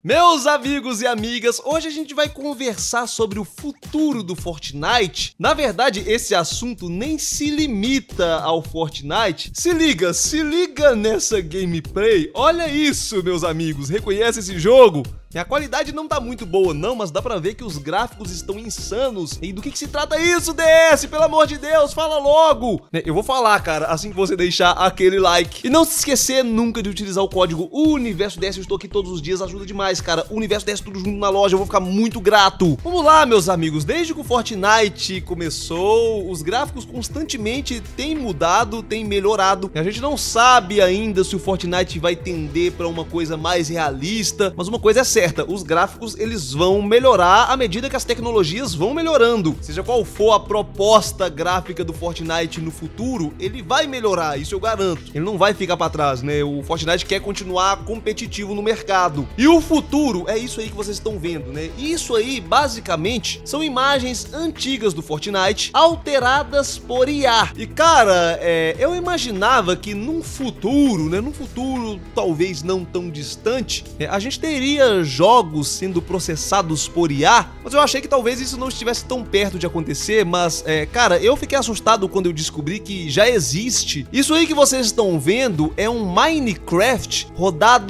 Meus amigos e amigas, hoje a gente vai conversar sobre o futuro do Fortnite. Na verdade, esse assunto nem se limita ao Fortnite. Se liga nessa gameplay. Olha isso, meus amigos, reconhece esse jogo? A qualidade não tá muito boa não, mas dá pra ver que os gráficos estão insanos. E do que se trata isso, DS? Pelo amor de Deus, fala logo! Eu vou falar, cara, assim que você deixar aquele like. E não se esquecer nunca de utilizar o código UNIVERSODS, eu estou aqui todos os dias, ajuda demais, cara. UNIVERSODS tudo junto na loja, eu vou ficar muito grato. Vamos lá, meus amigos, desde que o Fortnite começou, os gráficos constantemente têm mudado, têm melhorado. A gente não sabe ainda se o Fortnite vai tender pra uma coisa mais realista, mas uma coisa é certa. Os gráficos eles vão melhorar à medida que as tecnologias vão melhorando. Seja qual for a proposta gráfica do Fortnite no futuro, ele vai melhorar, isso eu garanto. Ele não vai ficar pra trás, né? O Fortnite quer continuar competitivo no mercado. E o futuro é isso aí que vocês estão vendo, né? Isso aí, basicamente, são imagens antigas do Fortnite alteradas por IA. E, cara, eu imaginava que num futuro, né? Num futuro talvez não tão distante, a gente teria jogos sendo processados por IA, mas eu achei que talvez isso não estivesse tão perto de acontecer, mas, cara, eu fiquei assustado quando eu descobri que já existe. Isso aí que vocês estão vendo é um Minecraft rodado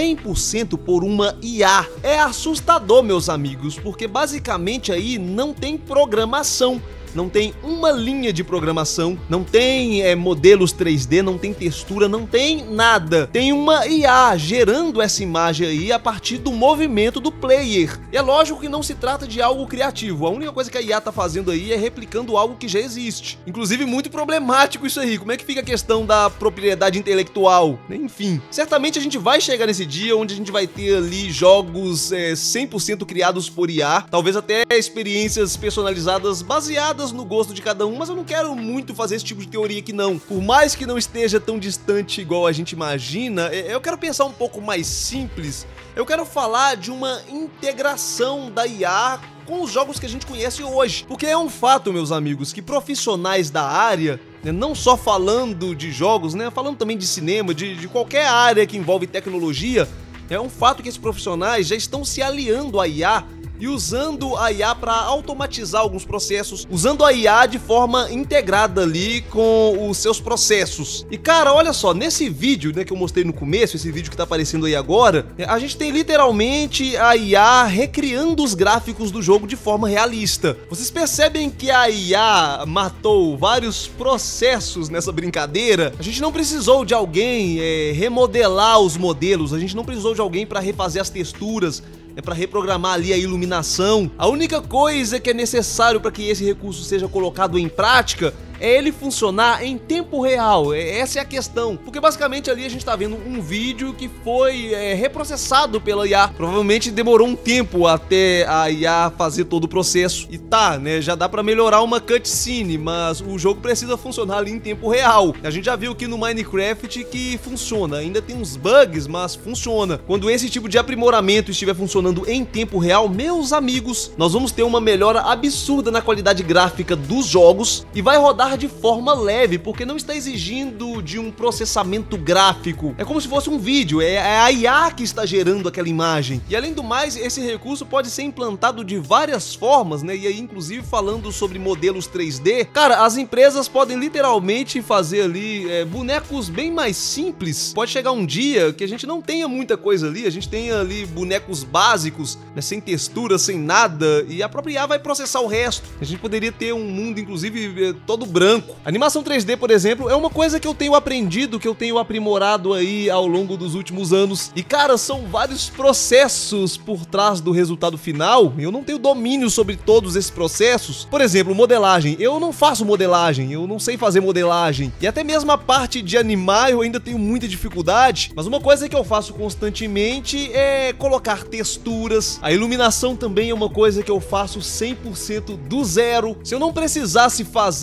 100% por uma IA. É assustador, meus amigos, porque basicamente aí não tem programação. Não tem uma linha de programação, não tem modelos 3D, não tem textura, não tem nada. Tem uma IA gerando essa imagem aí a partir do movimento do player. E é lógico que não se trata de algo criativo, a única coisa que a IA tá fazendo aí é replicando algo que já existe. Inclusive muito problemático isso aí, como é que fica a questão da propriedade intelectual? Enfim, certamente a gente vai chegar nesse dia onde a gente vai ter ali jogos 100% criados por IA, talvez até experiências personalizadas baseadas no gosto de cada um, mas eu não quero muito fazer esse tipo de teoria aqui não. Por mais que não esteja tão distante igual a gente imagina, eu quero pensar um pouco mais simples. Eu quero falar de uma integração da IA com os jogos que a gente conhece hoje. Porque é um fato, meus amigos, que profissionais da área, não só falando de jogos, né, falando também de cinema, de qualquer área que envolve tecnologia, é um fato que esses profissionais já estão se aliando à IA e usando a IA para automatizar alguns processos, usando a IA de forma integrada ali com os seus processos. E cara, olha só, nesse vídeo, né, que eu mostrei no começo, esse vídeo que tá aparecendo aí agora, a gente tem literalmente a IA recriando os gráficos do jogo de forma realista. Vocês percebem que a IA matou vários processos nessa brincadeira? A gente não precisou de alguém remodelar os modelos, a gente não precisou de alguém para refazer as texturas, para reprogramar ali a iluminação. A única coisa que é necessário para que esse recurso seja colocado em prática é ele funcionar em tempo real. Essa é a questão, porque basicamente ali a gente tá vendo um vídeo que foi reprocessado pela IA. Provavelmente demorou um tempo até a IA fazer todo o processo. E tá, né, já dá pra melhorar uma cutscene, mas o jogo precisa funcionar ali em tempo real. A gente já viu aqui no Minecraft que funciona, ainda tem uns bugs, mas funciona. Quando esse tipo de aprimoramento estiver funcionando em tempo real, meus amigos, nós vamos ter uma melhora absurda na qualidade gráfica dos jogos e vai rodar de forma leve, porque não está exigindo de um processamento gráfico. É como se fosse um vídeo, é a IA que está gerando aquela imagem. E além do mais, esse recurso pode ser implantado de várias formas, né? E aí, inclusive, falando sobre modelos 3D, cara, as empresas podem literalmente fazer ali bonecos bem mais simples. Pode chegar um dia que a gente não tenha muita coisa ali, a gente tenha ali bonecos básicos, né, sem textura, sem nada, e a própria IA vai processar o resto. A gente poderia ter um mundo, inclusive, todo branco. Animação 3D, por exemplo, é uma coisa que eu tenho aprendido, que eu tenho aprimorado aí ao longo dos últimos anos. E cara, são vários processos por trás do resultado final. Eu não tenho domínio sobre todos esses processos. Por exemplo, modelagem. Eu não faço modelagem, eu não sei fazer modelagem. E até mesmo a parte de animar eu ainda tenho muita dificuldade. Mas uma coisa que eu faço constantemente é colocar texturas. A iluminação também é uma coisa que eu faço 100% do zero. Se eu não precisasse fazer essas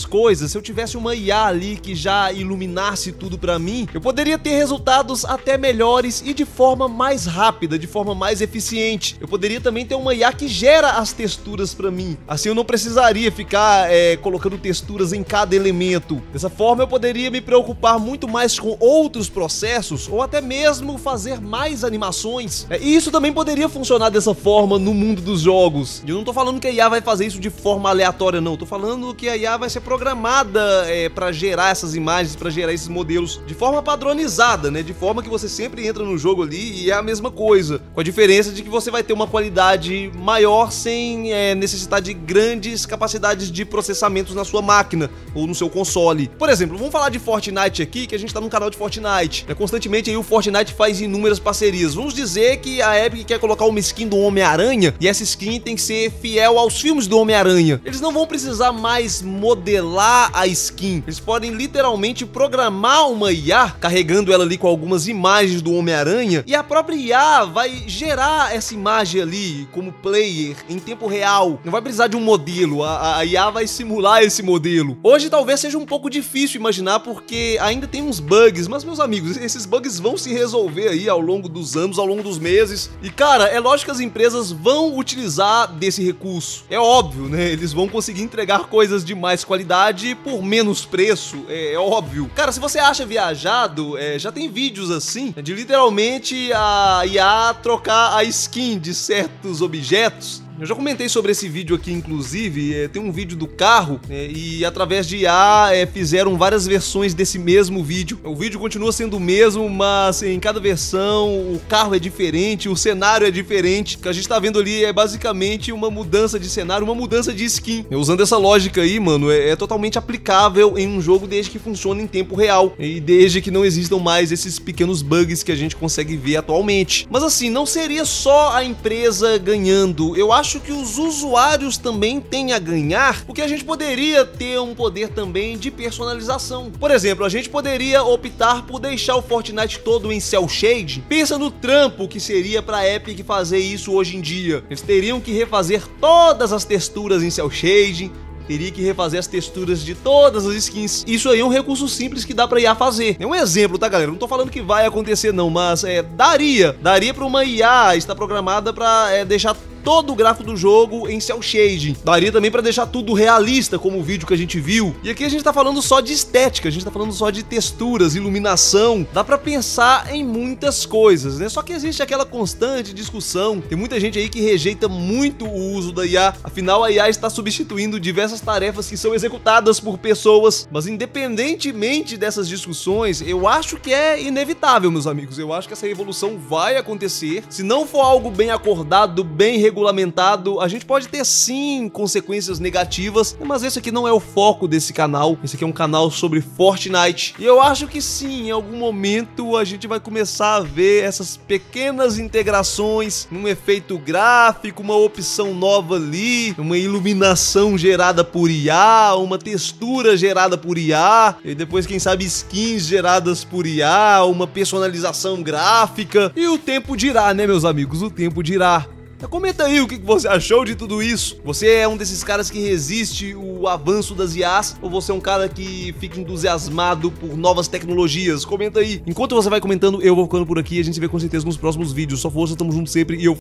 essas coisas, se eu tivesse uma IA ali que já iluminasse tudo pra mim, eu poderia ter resultados até melhores e de forma mais rápida, de forma mais eficiente. Eu poderia também ter uma IA que gera as texturas pra mim. Assim eu não precisaria ficar colocando texturas em cada elemento. Dessa forma eu poderia me preocupar muito mais com outros processos ou até mesmo fazer mais animações. E isso também poderia funcionar dessa forma no mundo dos jogos. Eu não tô falando que a IA vai fazer isso de forma aleatória, não. Eu tô falando que a IA vai ser programada pra gerar essas imagens, pra gerar esses modelos de forma padronizada, né? De forma que você sempre entra no jogo ali e é a mesma coisa. Com a diferença de que você vai ter uma qualidade maior sem necessitar de grandes capacidades de processamentos na sua máquina ou no seu console. Por exemplo, vamos falar de Fortnite aqui, que a gente tá no canal de Fortnite. Constantemente aí o Fortnite faz inúmeras parcerias. Vamos dizer que a Epic quer colocar uma skin do Homem-Aranha e essa skin tem que ser fiel aos filmes do Homem-Aranha. Eles não vão precisar mais modelar a skin. Eles podem literalmente programar uma IA, carregando ela ali com algumas imagens do Homem-Aranha, e a própria IA vai gerar essa imagem ali como player em tempo real. Não vai precisar de um modelo, a IA vai simular esse modelo. Hoje talvez seja um pouco difícil imaginar porque ainda tem uns bugs, mas meus amigos, esses bugs vão se resolver aí ao longo dos anos, ao longo dos meses. E cara, é lógico que as empresas vão utilizar desse recurso. É óbvio, né? Eles vão conseguir entregar coisas de mais qualidade por menos preço, é óbvio. Cara, se você acha viajado, já tem vídeos assim, de literalmente a IA trocar a skin de certos objetos. Eu já comentei sobre esse vídeo aqui, inclusive, tem um vídeo do carro e através de IA fizeram várias versões desse mesmo vídeo. O vídeo continua sendo o mesmo, mas em cada versão o carro é diferente, o cenário é diferente. O que a gente tá vendo ali é basicamente uma mudança de cenário, uma mudança de skin. Usando essa lógica aí, mano, é totalmente aplicável em um jogo desde que funcione em tempo real e desde que não existam mais esses pequenos bugs que a gente consegue ver atualmente. Mas assim, não seria só a empresa ganhando, eu acho que os usuários também têm a ganhar, porque a gente poderia ter um poder também de personalização. Por exemplo, a gente poderia optar por deixar o Fortnite todo em cel shade. Pensa no trampo que seria pra Epic fazer isso hoje em dia. Eles teriam que refazer todas as texturas em cel shade, teria que refazer as texturas de todas as skins. Isso aí é um recurso simples que dá pra IA fazer. É um exemplo, tá, galera? Não tô falando que vai acontecer não, mas daria pra uma IA estar programada pra deixar todo o gráfico do jogo em cel shading. Daria também pra deixar tudo realista, como o vídeo que a gente viu. E aqui a gente tá falando só de estética, a gente tá falando só de texturas, iluminação. Dá pra pensar em muitas coisas, né? Só que existe aquela constante discussão. Tem muita gente aí que rejeita muito o uso da IA. Afinal, a IA está substituindo diversas tarefas que são executadas por pessoas. Mas independentemente dessas discussões, eu acho que é inevitável, meus amigos. Eu acho que essa revolução vai acontecer. Se não for algo bem acordado, bem regulamentado, a gente pode ter sim consequências negativas, mas esse aqui não é o foco desse canal. Esse aqui é um canal sobre Fortnite e eu acho que sim, em algum momento a gente vai começar a ver essas pequenas integrações, um efeito gráfico, uma opção nova ali, uma iluminação gerada por IA, uma textura gerada por IA e depois quem sabe skins geradas por IA, uma personalização gráfica e o tempo dirá, né, meus amigos, o tempo dirá. Comenta aí o que você achou de tudo isso. Você é um desses caras que resiste o avanço das IAs ou você é um cara que fica entusiasmado por novas tecnologias? Comenta aí. Enquanto você vai comentando, eu vou ficando por aqui e a gente se vê com certeza nos próximos vídeos. Só força, tamo junto sempre e eu